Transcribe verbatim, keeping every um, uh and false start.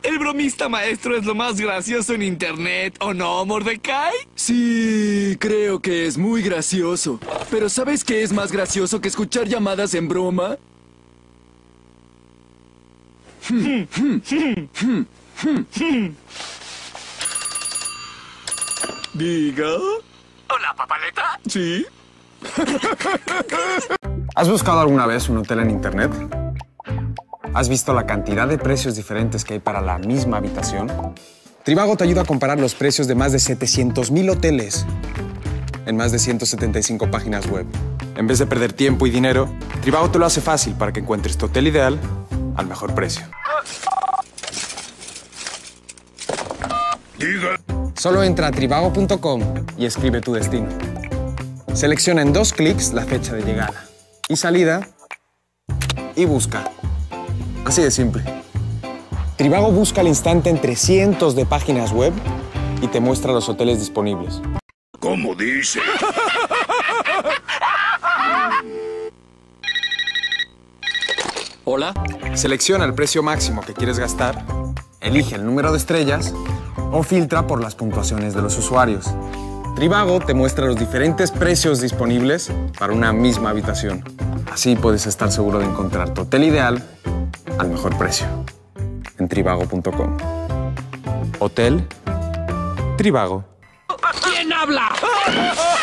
El bromista maestro es lo más gracioso en internet, ¿o no, Mordecai? Sí, creo que es muy gracioso. Pero ¿sabes qué es más gracioso que escuchar llamadas en broma? Diga. Hola, papaleta. ¿Sí? ¿Has buscado alguna vez un hotel en internet? ¿Has visto la cantidad de precios diferentes que hay para la misma habitación? Trivago te ayuda a comparar los precios de más de setecientos mil hoteles en más de ciento setenta y cinco páginas web. En vez de perder tiempo y dinero, Trivago te lo hace fácil para que encuentres tu hotel ideal al mejor precio. Diga. Solo entra a trivago punto com y escribe tu destino. Selecciona en dos clics la fecha de llegada y salida y busca. Así de simple. Trivago busca al instante entre cientos de páginas web y te muestra los hoteles disponibles. ¿Cómo dice? ¿Hola? Selecciona el precio máximo que quieres gastar, elige el número de estrellas o filtra por las puntuaciones de los usuarios. Trivago te muestra los diferentes precios disponibles para una misma habitación. Así puedes estar seguro de encontrar tu hotel ideal al mejor precio en trivago punto com. Hotel Trivago. ¿Quién habla?